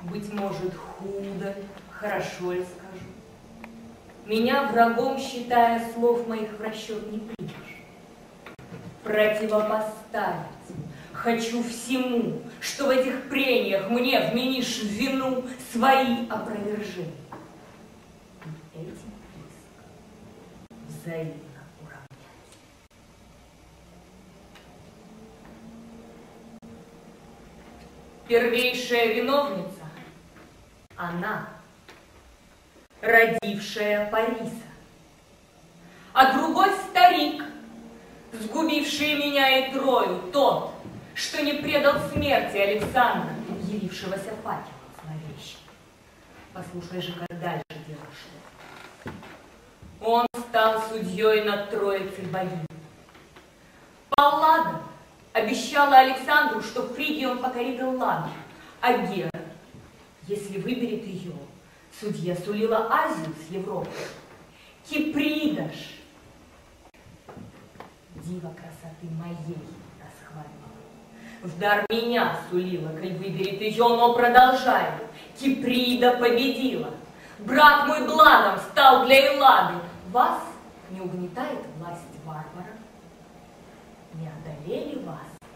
Быть может, худо, хорошо ли скажу. Меня врагом, считая, слов моих в расчет не примешь. Противопоставить хочу всему, что в этих прениях мне вменишь в вину свои опровержения. И этим близко взаимно уравнять. Первейшая виновница — она, родившая Париса, а другой старик, сгубивший меня и Трою, тот, что не предал смерти Александра, явившегося факелом зловещим. Послушай же, как дальше дело шло. Он стал судьей над Троицей богинь. Паллада обещала Александру, что Фригию он покорит Элладу, а Гера, если выберет ее, судья сулила Азию с Европой. Киприда ж, дива красоты моей, расхваливала. В дар меня сулила, коль выберет ее, но продолжаю. Киприда победила. Брат мой благом стал для Эллады. Вас не угнетает власть варвара? Не одолели вас?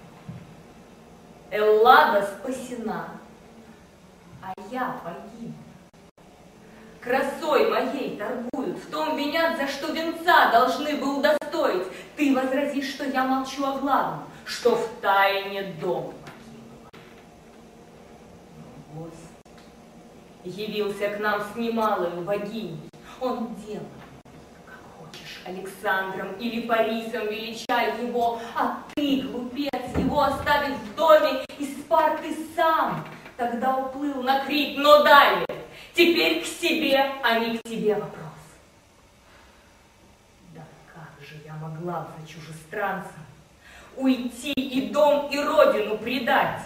Эллада спасена, а я погибла. Красой моей торгуют, в том винят, за что венца должны бы удостоить. Ты возразишь, что я молчу о главном, что в тайне дом покинула. Но гость явился к нам с немалою богиней. Он делал, как хочешь, Александром или Парисом величай его, а ты, глупец, его оставив в доме из Спарты сам, тогда уплыл на Крит, но далее. Теперь к себе, а не к тебе вопрос. Да как же я могла за чужестранцем уйти и дом, и родину предать?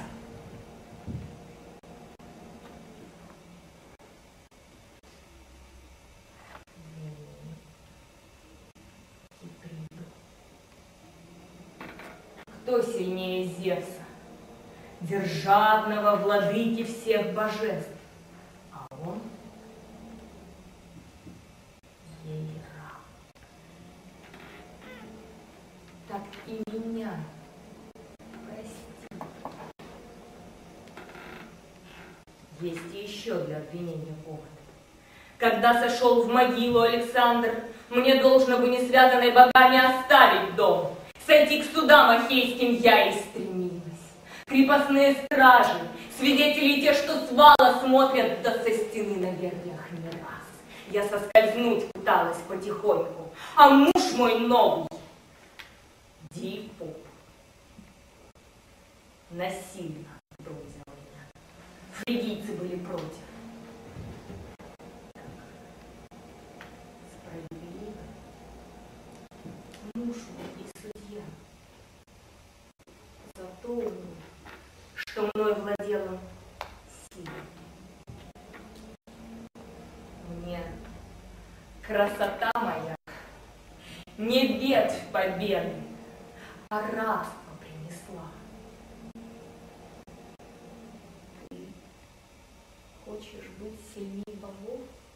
Кто сильнее Зевса, державного владыки всех божеств? А он ей раб. Так и меня прости. Есть и еще для обвинения повод. Когда сошел в могилу Александр, мне должно бы не связанной богами оставить дом. Сойти к судам ахейским я и стремилась. Крепостные стражи, свидетели те, что с вала смотрят, да со стены на дверях не раз. Я соскользнуть пыталась потихоньку, а муж мой новый, Дипоп, насильно в дом взял меня. Фригийцы были против. Справедливо. Муж мой и судья. Зато умный, что мной владела сила. Мне красота моя не ветвь победы, а рабство принесла. Ты хочешь быть сильнее богов?